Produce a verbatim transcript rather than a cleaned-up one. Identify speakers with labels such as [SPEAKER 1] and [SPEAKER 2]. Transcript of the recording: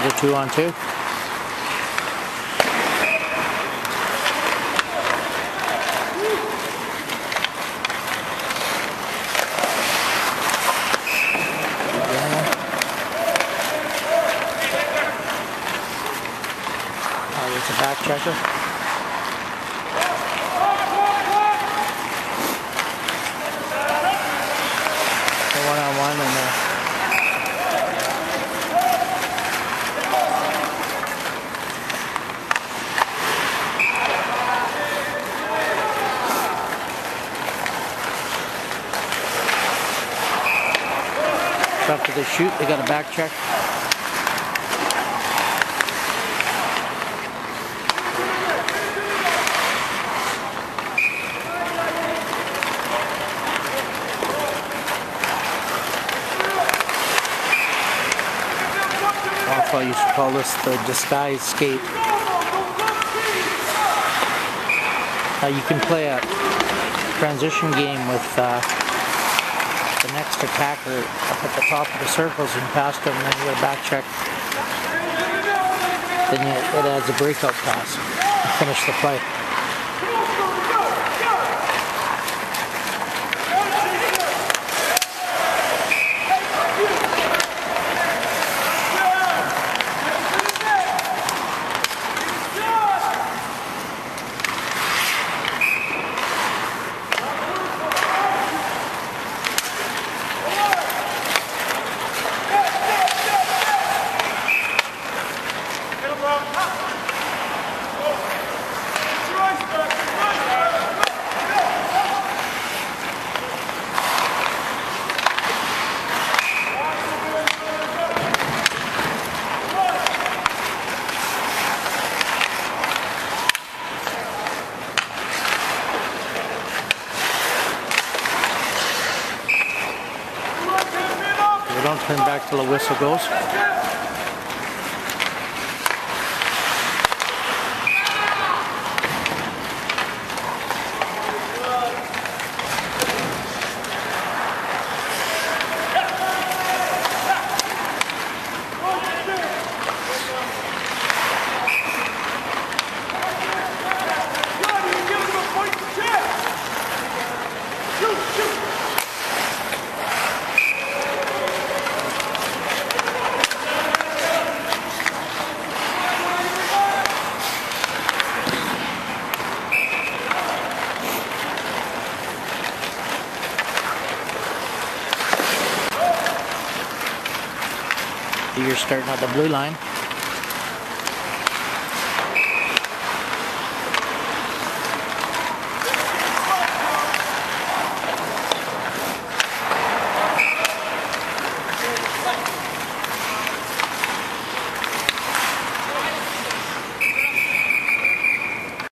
[SPEAKER 1] There's a two on two. Uh, it's a backchecker. One on one and uh, so after they shoot, they got a back check. I used to call this the disguise skate. Uh, you can play a transition game with uh, the next attacker up at the top of the circles and past them, and then you get a back check. Then you, it adds a breakout pass to finish the play. Don't turn back till the whistle goes. You're starting at the blue line.